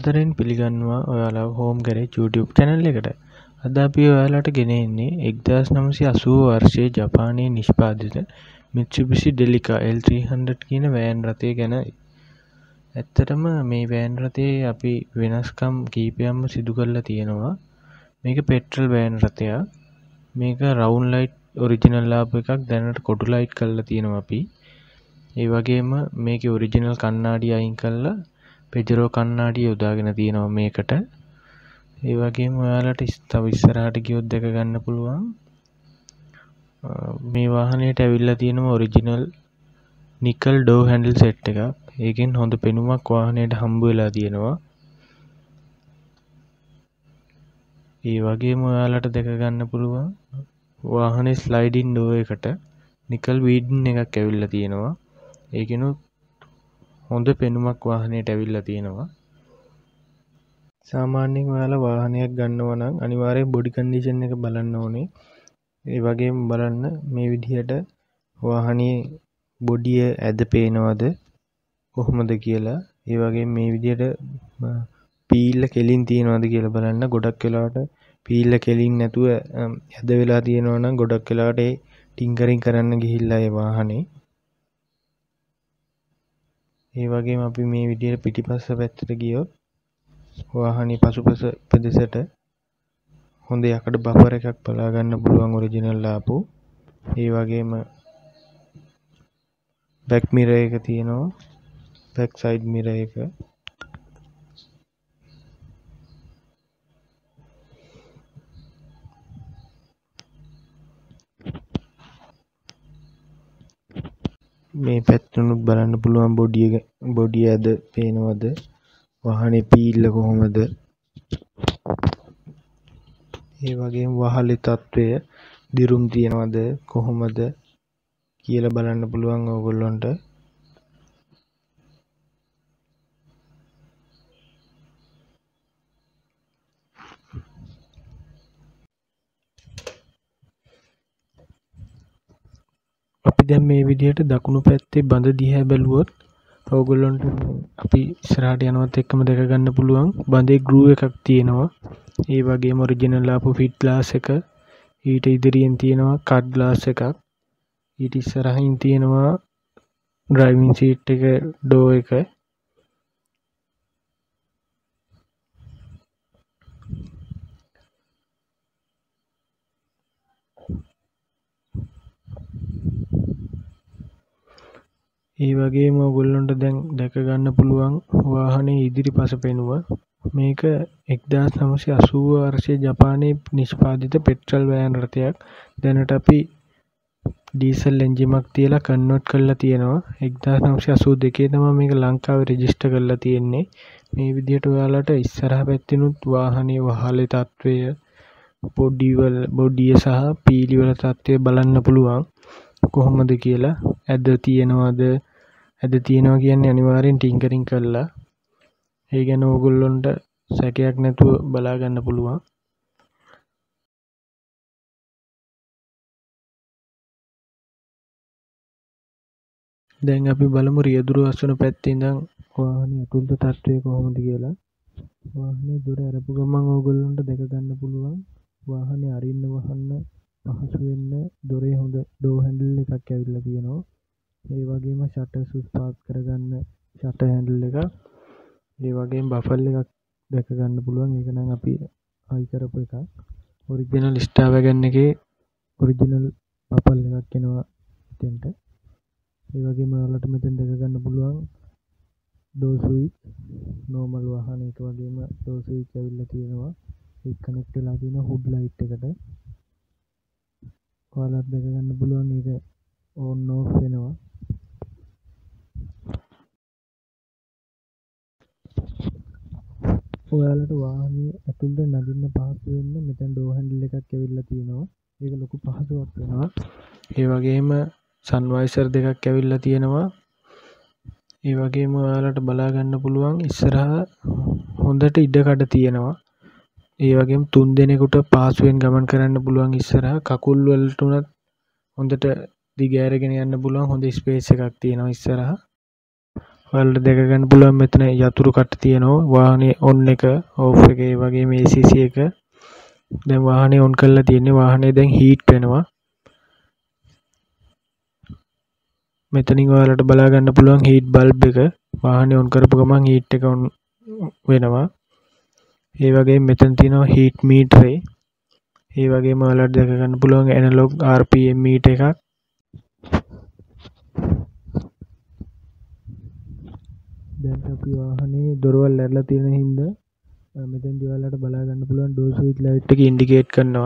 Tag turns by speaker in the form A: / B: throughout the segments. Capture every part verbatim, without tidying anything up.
A: ආදරෙන් පිළිගන්නවා ඔයාලා හෝම් ගෑරේජ් YouTube channel එකට. අද අපි ඔයාලට ගෙන එන්නේ එක්දාස් නවසිය අසූව වර්ෂයේ ජපානයේ නිෂ්පාදිත Mitsubishi Delica L three hundred කියන වෑන් රථය ගැන. ඇත්තටම මේ වෑන් රථයේ අපි වෙනස්කම් කීපයක්ම සිදු කරලා තියෙනවා. මේක පෙට්‍රල් වෑන් රථයක්. මේක රවුන්ඩ් ලයිට් ඔරිජිනල් ආපු එකක්. දැනට කොටු ලයිට් කරලා තියෙනවා අපි. ඒ වගේම මේකේ ඔරිජිනල් කණ්ණාඩි අයින් කරලා පෙජරෝ කණ්ණාඩි යොදාගෙන තියෙනවා මේකට. ඒ වගේම ඔයාලට තව ඉස්සරහට ගියොත් දැක ගන්න පුළුවන් මේ වාහනයට ඇවිල්ලා තියෙනවා original nickel door handle set එකක්. ඒකෙන් හොඳ පෙනුමක් වාහනයට හම්බ වෙලා තියෙනවා. ඒ වගේම ඔයාලට දැක ගන්න පුළුවන් වාහනේ ස්ලයිඩින් ඩෝ එකට නිකල් වීඩන් එකක් ඇවිල්ලා තියෙනවා. ඒකිනුත් හොඳ පෙනුමක් වාහනයට ඇවිල්ලා තියෙනවා. සාමාන්‍යයෙන් ඔයාලා වාහනයක් ගන්නවා නම් අනිවාර්යෙන් බොඩි කන්ඩිෂන් එක බලන්න ඕනේ. ඒ වගේම බලන්න මේ විදිහට වාහනේ බොඩිය ඇද පේනවද කොහොමද කියලා. ඒ වගේම මේ විදිහට පීල්ල කෙලින් තියනවද කියලා බලන්න. ගොඩක් වෙලාවට පීල්ල කෙලින් නැතුව ඇද වෙලා තියෙනවා නම් ගොඩක් වෙලාවට ඒ ටින්කරින් කරන්න ගිහිල්ලා ඒ වාහනේ. ඒ වගේම අපි මේ විදිහට පිටිපස්ස පැත්තට ගියොත් වාහනේ පසුපස ප්‍රදේශයට හොඳ යකඩ බෆර් එකක් බලා ගන්න පුළුවන් ඔරිජිනල් ආපු. ඒ වගේම බෑක් මිරර් එක තියෙනවා. බෑක් සයිඩ් මිරර් එක. මේ පැත්තනුත් බලන්න පුළුවන් බොඩිය බොඩිය ඇද පේනවද, වාහනේ පීල්ල කොහොමද, ඒ වගේම වහලේ තත්වය දිරුම් තියනවද කොහොමද කියලා බලන්න පුළුවන් ඕගොල්ලන්ට. අපි දැන් මේ විදිහට දකුණු පැත්තේ බඳ දිහා බැලුවොත් ඕගොල්ලන්ට අපි ඉස්සරහට යනවත් එක්කම දැක ගන්න පුළුවන් බඳේ ගෲ එකක් තියෙනවා. ඒ වගේම ඔරිජිනල් ආපු ෆිට් ග්ලාස් එක, ඊට ඉදිරියෙන් තියෙනවා කට් ග්ලාස් එකක්, ඊට ඉස්සරහින් තියෙනවා ඩ්‍රයිවිං සීට් එක ඩෝ එක. ඒ වගේම ඔයගොල්ලන්ට දැන් දැක ගන්න පුළුවන් වාහනේ ඉදිරිපස පෙනුම. මේක එක්දාස් නවසිය අසූව වර්ෂයේ ජපානයේ නිෂ්පාදිත පෙට්‍රල් වෑන් රථයක්. දැනට අපි ඩීසල් එන්ජිමක් තියලා කන්වර්ට් කරලා තියෙනවා. එක්දාස් නවසිය අසූ දෙකේ තමයි මේක ලංකාවේ රෙජිස්ටර් කරලා තියෙන්නේ. මේ විදිහට ඔයාලට ඉස්සරහ පැත්තෙනුත් වාහනේ වහලේ තත්වය, බොඩි වල බොඩිය සහ පීලි වල තත්වය බලන්න පුළුවන් කොහොමද කියලා. ඇද තියෙනවද, ඇද තියෙනවා කියන්නේ අනිවාර්යෙන් ටින්කරින් කරලා. ඒ ගැන ඕගොල්ලොන්ට සැකයක් නැතුව බලා ගන්න පුළුවන්. දැන් අපි බලමු රියදුරු අස්වන පැත්තේ ඉඳන් වාහනේ අතුල්ත තත්ත්වය කොහොමද කියලා. වාහනේ දොර අරපු ගමන් ඕගොල්ලොන්ට දැක ගන්න පුළුවන් වාහනේ අරින්න වහන්න පහසු වෙන්න දොරේ හොඳ ඩෝ හැන්ඩල් එකක් ඇවිල්ලා තියෙනවා. ඒ වගේම ෂටර් ස්විච් පාස් කරගන්න ෂටර් හැන්ඩල් එකක්. ඒ වගේම බෆල් එකක් දැක ගන්න පුළුවන්. ඒක නම් අපි ආයි කරපු එකක්. ඔරිජිනල් ස්ටාර් වෑගන් එකේ ඔරිජිනල් බෆල් එකක් එනවා මෙතෙන්ට. ඒ වගේම ඔයාලට මෙතෙන් දැක ගන්න පුළුවන් ඩෝ ස්විච් නෝමල් වාහනයක වගේම ඩෝ ස්විච් ඇවිල්ලා තියෙනවා. ඒක කනෙක්ට් වෙලා තියෙනවා හුඩ් ලයිට් එකට. ඔයාලට දැක ගන්න පුළුවන් ඒක ඕන් ඕෆ් වෙනවා. ඔයාලට වාහනේ ඇතුළට නගින්න පහසු වෙන්න මෙතන ඩෝ හැන්ඩල් එකක් ඇවිල්ලා තියෙනවා. ඒක ලොකු පහසුවක් වෙනවා. ඒ වගේම සන් වයිසර් දෙකක් ඇවිල්ලා තියෙනවා. ඒ වගේම ඔයාලට බලා ගන්න පුළුවන් ඉස්සරහා හොඳට ඉඩකඩ තියෙනවා. ඒ වගේම තුන් දෙනෙකුට පහසුවෙන් ගමන් කරන්න පුළුවන්. ඉස්සරහා කකුල් වලට උනත් හොඳට දිග ඇරගෙන යන්න පුළුවන් හොඳ ස්පේස් එකක් තියෙනවා ඉස්සරහා. ඔයාලට දැක ගන්න පුළුවන් මෙතන යතුරු කට තියෙනවා වාහනේ ඔන් එක ඕෆ් එක ඒ වගේම A C C එක දැන් වාහනේ ඔන් කරලා තියෙන්නේ වාහනේ දැන් හීට් වෙනවා මෙතනින් ඔයාලට බලා ගන්න පුළුවන් හීට් බල්බ් එක වාහනේ ඔන් කරපු ගමන් හීට් එක ඔන් වෙනවා ඒ වගේම මෙතන තියෙනවා හීට් මීටරේ ඒ වගේම ඔයාලට දැක ගන්න පුළුවන් analog R P M meter එකක් දැන් අපි වාහනේ දොරවල් ඇරලා තියෙන හින්දා මෙතෙන්දී ඔයාලට බලා ගන්න පුළුවන් ඩෝර් ස්විච් ලයිට් එක ඉන්ඩිකේට් කරනවා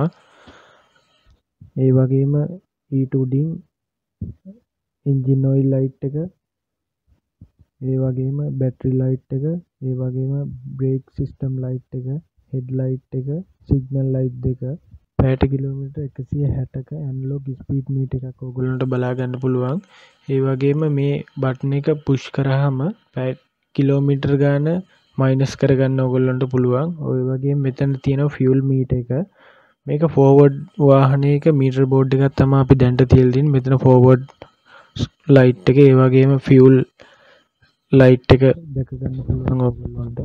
A: ඒ වගේම ඊට උඩින් එන්ජින් ඔයිල් ලයිට් එක ඒ වගේම බැටරි ලයිට් එක ඒ වගේම බ්‍රේක් සිස්ටම් ලයිට් එක හෙඩ් ලයිට් එක සිග්නල් ලයිට් දෙක පැයට කිලෝමීටර් එකසිය හැටක ඇනලොග් ස්පීඩ් මීටර් එකක් ඔයගොල්ලන්ට බලා ගන්න පුළුවන් ඒ වගේම මේ බටන් එක පුෂ් කරාම පැය කිලෝමීටර් ගාන මයිනස් කරගන්න ඔයගොල්ලන්ට පුළුවන් ඔය වගේම මෙතන තියෙනවා ෆියුල් මීටර් එක මේක ෆෝවර්ඩ් වාහනයක මීටර් බෝඩ් එකක් තමයි අපි දැන්ට තියලා තියෙන්නේ මෙතන ෆෝවර්ඩ් ලයිට් එක ඒ වගේම ෆියුල් ලයිට් එක දැක ගන්න පුළුවන් ඔයගොල්ලන්ට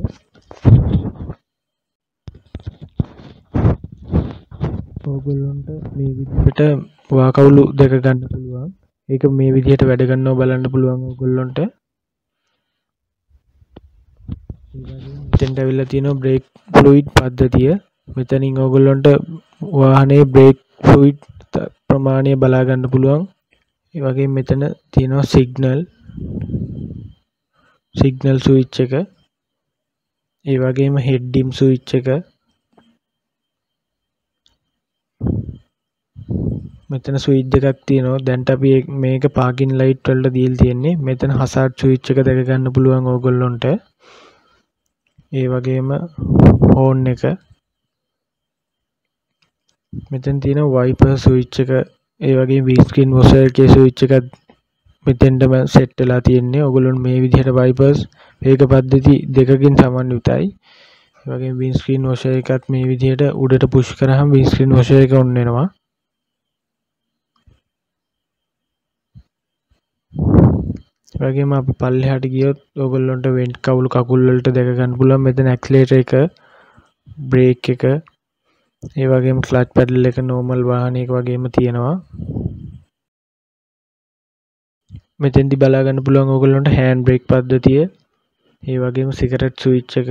A: ඔයගොල්ලන්ට මේ විදිහට වාකවුළු දැක ගන්න පුළුවන් ඒක මේ විදිහට වැඩ කරනවා බලන්න පුළුවන් ඔයගොල්ලන්ට ඒ වගේම මෙතෙන්ට අවිල්ලා තියෙනවා බ්‍රේක් ෆ්ලුයිඩ් පද්ධතිය මෙතනින් ඔයගොල්ලන්ට වාහනේ බ්‍රේක් ෆ්ලුයිඩ් ප්‍රමාණය බලා ගන්න පුළුවන් ඒ වගේම මෙතන තියෙනවා සිග්නල් සිග්නල් ස්විච් එක ඒ වගේම හෙඩ් ඩිම් ස්විච් එක මෙතන ස්විච් දෙකක් තියෙනවා දැන්ට අපි මේක පාකින් ලයිට් වලට දීලා තියෙන්නේ මෙතන හසාඩ් ස්විච් එක දැක ගන්න පුළුවන් ඕගොල්ලොන්ට ඒ වගේම හෝන් එක මෙතන තියෙන වයිපර් ස්විච් එක ඒ වගේම වී ස්ක්‍රීන් වොෂර් එකේ ස්විච් එකක් මෙතෙන්ටම සෙට් වෙලා තියෙන්නේ ඕගොල්ලොන් මේ විදිහට වයිපර්ස් වේග පද්ධති දෙකකින් සමන්විතයි ඒ වගේම වී ස්ක්‍රීන් වොෂර් එකත් මේ විදිහට උඩට පුෂ් කරාම වී ස්ක්‍රීන් වොෂර් එක ඔන් වෙනවා ඒ වගේම අපි පල්ලෙහාට ගියොත් ඕගොල්ලන්ට වෙන්ට් කවුළු කකුල් වලට දැක ගන්න පුළුවන් මෙතන ඇක්සලරේටර් එක බ්‍රේක් එක ඒ වගේම ක්ලච් පැඩල් එක නෝමල් වාහනයක වගේම තියෙනවා මෙතෙන්දි බලා ගන්න පුළුවන් ඕගොල්ලන්ට හෑන්ඩ් බ්‍රේක් පද්ධතිය ඒ වගේම සිගරට් ස්විච් එක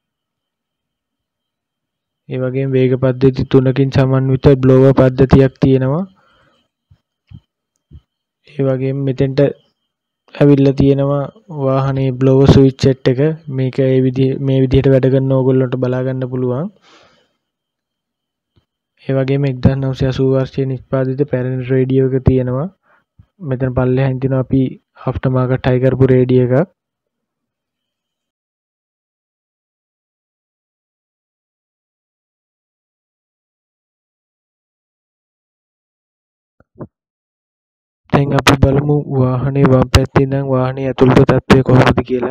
A: ඒ වගේම වේග පද්ධති තුනකින් සමන්විත බ්ලෝවර් පද්ධතියක් තියෙනවා ඒ වගේම මෙතෙන්ට ඇවිල්ලා තියෙනවා වාහනේ බ්ලෝවර් ස්විච් සෙට් එක මේක ඒ විදිහ මේ විදිහට වැඩ කරන ඕගොල්ලන්ට බලා ගන්න පුළුවන් ඒ වගේම එක්දාස් නවසිය අසූ වර්ෂයේ නිෂ්පාදිත පැරණි රේඩියෝ එක තියෙනවා මෙතන පල්ලෙහාන් තියෙනවා අපි ආෆ්ටර් මාකට් හයි කරපු රේඩියෝ එකක් දැන් අපි බලමු වාහනේ වම් පැත්තේ ඉඳන් වාහනේ ඇතුළත තත්ත්වය කොහොමද කියලා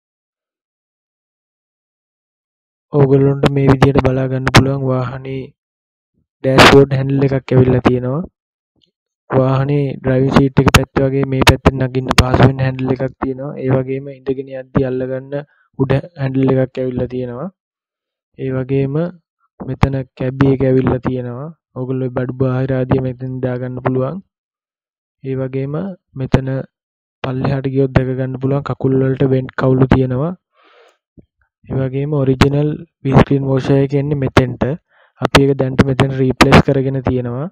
A: ඕගොල්ලන්ට මේ විදිහට බලා ගන්න පුළුවන් වාහනේ ඩෑෂ්බෝඩ් හැන්ඩල් එකක් ඇවිල්ලා තියෙනවා වාහනේ ඩ්‍රයිවිං සීට් එක පැත්තේ වගේ මේ පැත්තෙන් නගින්න පහසු වෙන හැන්ඩල් එකක් තියෙනවා ඒ වගේම ඉඳගෙන යද්දි අල්ලගන්න උඩ හැන්ඩල් එකක් ඇවිල්ලා තියෙනවා ඒ වගේම මෙතන කැබ් එක ඇවිල්ලා තියෙනවා ඕගොල්ලෝ බඩු බාහිර ආදිය මෙතෙන් දාගන්න පුළුවන් ඒ වගේම මෙතන පල්ලෙහාට ගියොත් දැක ගන්න පුළුවන් කකුල් වලට වෙන්ට් කවුළු තියෙනවා ඒ වගේම ඔරිජිනල් වී ස්ක්‍රීන් වොෂර් එක එන්නේ මෙතෙන්ට අපි ඒක දැන්ට මෙතන රීප්ලේස් කරගෙන තියෙනවා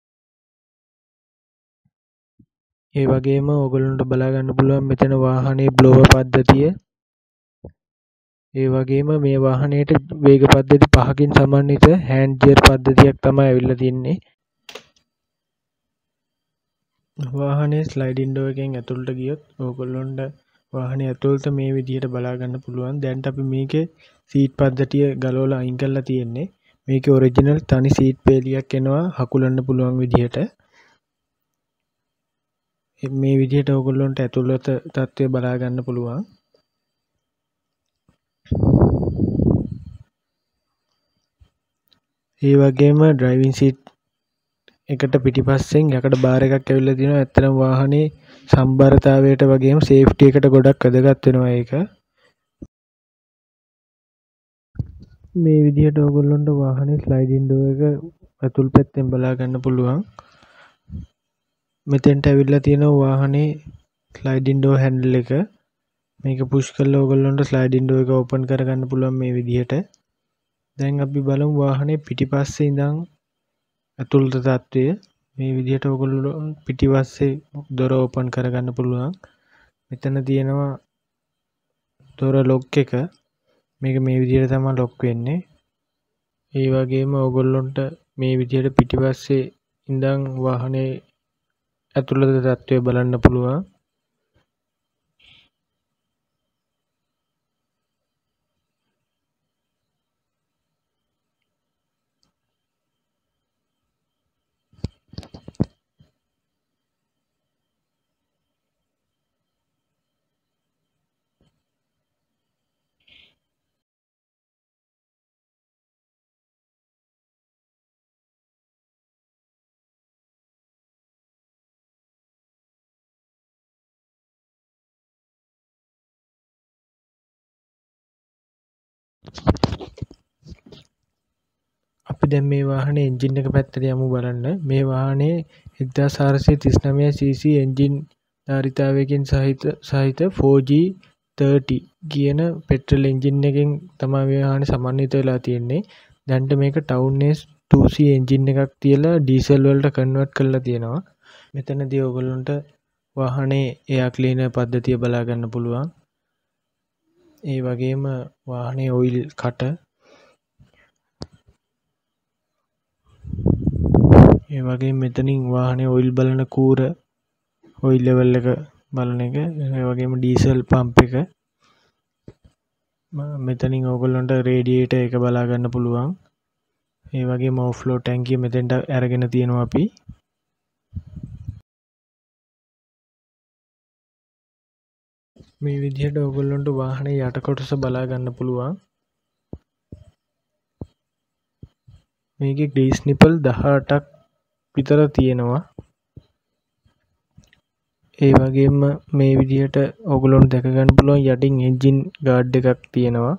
A: ඒ වගේම ඕගොල්ලන්ට බලා ගන්න පුළුවන් මෙතන වාහනේ බ්ලෝවර් පද්ධතිය ඒ වගේම මේ වාහනේට වේග පද්ධති පහකින් සමන්විත හෑන්ඩ් ජියර් පද්ධතියක් තමයි ඇවිල්ලා තින්නේ වාහනේ ස්ලයිඩින් ඩෝර් එකෙන් ඇතුළට ගියොත් ඕගොල්ලොන්ට වාහනේ ඇතුළත මේ විදිහට බලා ගන්න පුළුවන් දැන් අපි මේකේ සීට් පද්ධතිය ගලවලා අයින් කරලා තියෙන්නේ මේකේ ඔරිජිනල් තනි සීට් පේලියක් එනවා හකුලන්න පුළුවන් විදිහට මේ විදිහට ඕගොල්ලොන්ට ඇතුළත තත්ත්වය බලා ගන්න පුළුවන් ඒ වගේම ඩ්‍රයිවිං සීට් එකට පිටිපස්සෙන් යකඩ බාර් එකක් ඇවිල්ලා තියෙනවා. ඇත්තටම වාහනේ සම්බරතාවයට වගේම සේෆ්ටි එකට ගොඩක් වැදගත් වෙනවා ඒක. මේ විදිහට ඕගොල්ලන්ට වාහනේ ස්ලයිඩින් ඩෝර් එක ඇතුල් පැත්තෙන් බලා ගන්න පුළුවන්. මෙතෙන්ට ඇවිල්ලා තියෙනවා වාහනේ ස්ලයිඩින් ඩෝර් හැන්ඩල් එක. මේක පුෂ් කරලා ඕගොල්ලන්ට ස්ලයිඩින් ඩෝර් එක ඕපන් කරගන්න පුළුවන් මේ විදිහට. දැන් අපි බලමු වාහනේ පිටිපස්සේ ඉඳන් ඇතුළත තත්ත්වය. මේ විදිහට ඕගොල්ලෝ පිටිපස්සේ දොර ඕපන් කරගන්න පුළුවන්. මෙතන තියෙනවා දොර ලොක් එක. මේක මේ විදිහට තමයි ලොක් වෙන්නේ. ඒ වගේම ඕගොල්ලන්ට මේ විදිහට පිටිපස්සේ ඉඳන් වාහනේ ඇතුළත තත්ත්වය බලන්න පුළුවන්. අපි දැන් මේ වාහනේ එන්ජින් එක පැත්තට යමු බලන්න. මේ වාහනේ එක්දාස් හාරසිය තිස් නවය සීසී එන්ජින් ධාරිතාවයකින් සහිත සහිත ෆෝර් ජී තර්ටි කියන පෙට්‍රල් එන්ජින් එකෙන් තමයි මේ වාහනේ සමන්විත වෙලා තියෙන්නේ. දැන්ට මේක Town Ace two C engine එකක් තියලා ඩීසල් වලට කන්වර්ට් කරලා තියෙනවා. මෙතනදී ඔයගොල්ලන්ට වාහනේ එයා ක්ලීනර් පද්ධතිය බලා ගන්න පුළුවන්. ඒ වගේම වාහනේ ඔයිල් කට ඒ වගේ මෙතනින් වාහනේ ඔයිල් බලන කූර ඔයිල් ලෙවල් එක බලන එක ඒ වගේම ඩීසල් පම්ප් එක මෙතනින් ඕගොල්ලන්ට රේඩියේටර් එක බලා ගන්න පුළුවන්. ඒ වගේම ඕවර්ෆ්ලෝ ටැංකිය මෙතෙන්ට අරගෙන තියෙනවා අපි. මේ විදිහට ඕගොල්ලන්ට වාහනේ යට කොටස බලා ගන්න පුළුවන්. මේකේ ග්‍රීස් නිපල් දහඅටක් විතර තියෙනවා. ඒ වගේම මේ විදිහට ඕගොල්ලන්ට දැක ගන්න පුළුවන් යටින් එන්ජින් ගාඩ් එකක් තියෙනවා.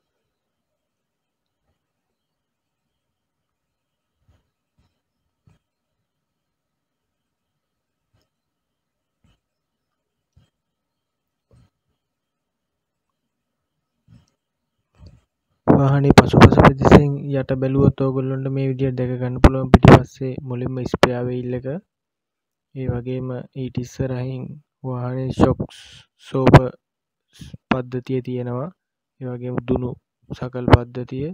A: වාහනේ පසුපස පෙදෙසෙන් යට බැලුවොත් ඕගොල්ලන්ට මේ විදිහට දැක ගන්න පුළුවන් පිටිපස්සේ මුලින්ම ස්පෙයා වීල් එක. ඒ වගේම ඊට ඉස්සරහින් වාහනේ ෂොක්ස් සෝප පද්ධතිය තියෙනවා. ඒ වගේම දුනු සකල් පද්ධතිය.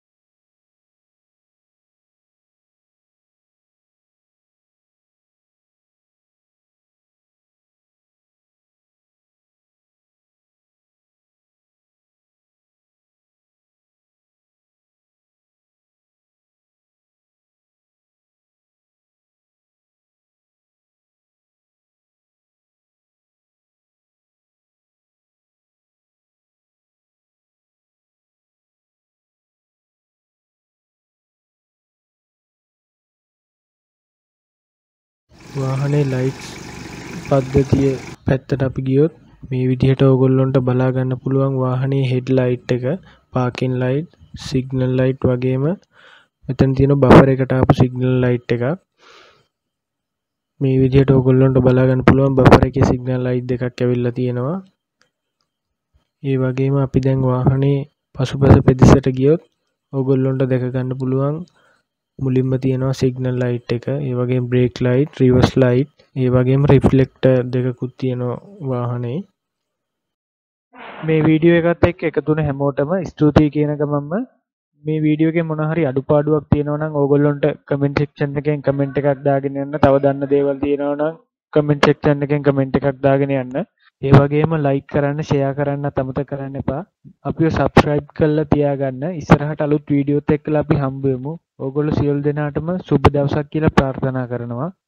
A: වාහනේ ලයිට්ස් පද්ධතිය පැත්තට අපි ගියොත් මේ විදිහට ඕගොල්ලන්ට බලා ගන්න පුළුවන් වාහනේ හෙඩ් ලයිට් එක, පාකින් ලයිට්, සිග්නල් ලයිට් වගේම මෙතන තියෙන බෆර් එකට ආපු සිග්නල් ලයිට් එකක්. මේ විදිහට ඕගොල්ලන්ට බලා ගන්න පුළුවන් බෆර් එකේ සිග්නල් ලයිට් දෙකක් ඇවිල්ලා තියෙනවා. ඒ වගේම අපි දැන් වාහනේ පසුපස පෙදෙසට ගියොත් ඕගොල්ලන්ට දැක ගන්න පුළුවන් මුලින්ම තියෙනවා සිග්නල් ලයිට් එක, ඒ වගේම බ්‍රේක් ලයිට්, රිවර්ස් ලයිට්, ඒ වගේම රිෆ්ලෙක්ටර් දෙකකුත් තියෙනවා වාහනේ. මේ වීඩියෝ එකත් එක්ක එකතු වුණ හැමෝටම ස්තුතියි කියන ගමන්ම මේ වීඩියෝ එකේ මොන හරි අඩුපාඩුවක් තියෙනවා නම් ඕගොල්ලන්ට කමෙන්ට් සෙක්ෂන් එකෙන් කමෙන්ට් එකක් දාගෙන යන්න. තව දන්න දේවල් තියෙනවා නම් කමෙන්ට් සෙක්ෂන් එකෙන් කමෙන්ට් එකක් දාගෙන යන්න. ඒ වගේම ලයික් කරන්න, ෂෙයා කරන්න අමතක කරන්න එපා. අපිව සබ්ස්ක්‍රයිබ් කරලා තියාගන්න. ඉස්සරහට අලුත් වීඩියෝත් එක්කලා අපි හම්බ වෙමු. ඕගොල්ලෝ සියලු දෙනාටම සුබ දවසක් කියලා ප්‍රාර්ථනා කරනවා.